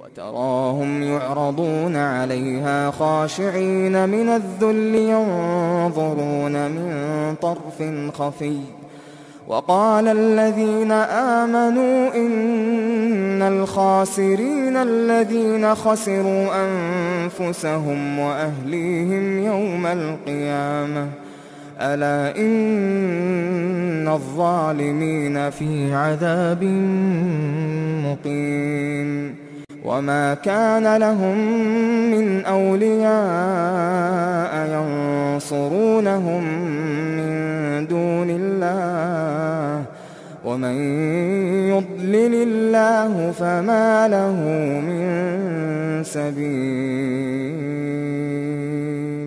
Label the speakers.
Speaker 1: وتراهم يعرضون عليها خاشعين من الذل ينظرون من طرف خفي وقال الذين آمنوا إن الخاسرين الذين خسروا أنفسهم وأهليهم يوم القيامة ألا إن الظالمين في عذاب مقيم وما كان لهم من أولياء ينصرونهم من دون الله ومن يضلل الله فما له من سبيل.